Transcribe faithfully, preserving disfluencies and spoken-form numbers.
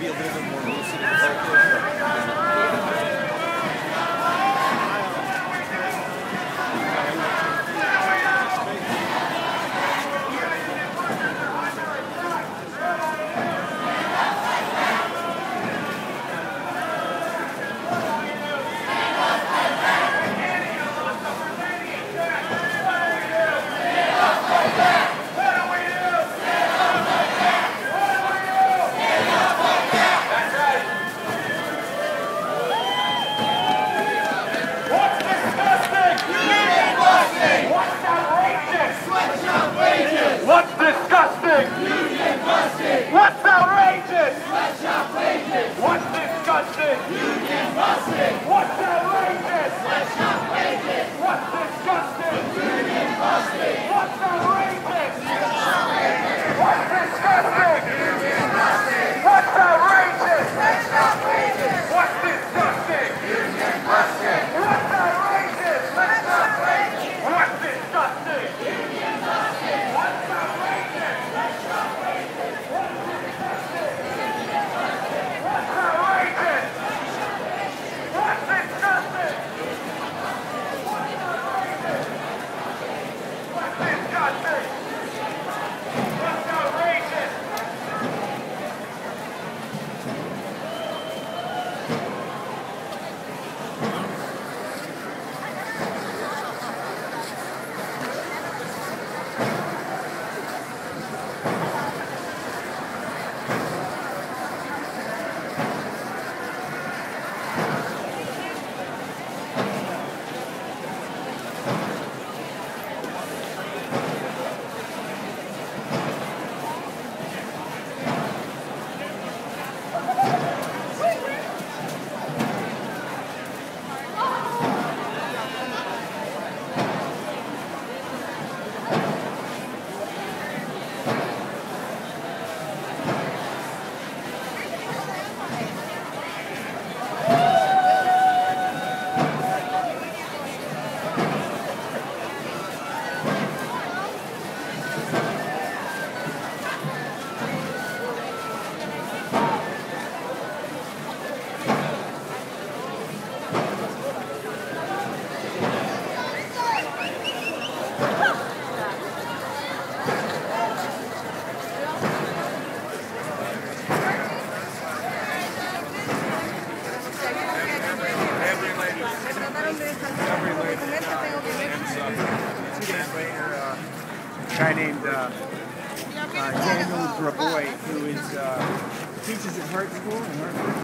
be a little bit more lucid and focused. What's disgusting? Union busting. What's outrageous? Let's outrageous. What's disgusting? Union busting. What's outrageous? Let's outrageous. What's disgusting? Union busting. What's outrageous? Let's outrageous. What's disgusting? Union busting. What's outrageous? Let's outrageous. What's disgusting? Union busting. What's outrageous? Let's outrageous. What's disgusting? Union busting. What's outrageous? Let's outrageous. What's disgusting? Union busting. What's outrageous? What's disgusting? What's outrageous? What's disgusting? What's outrageous? A guy named uh, uh, Daniel Graboy, who is uh, teaches at Hart School in Hartford.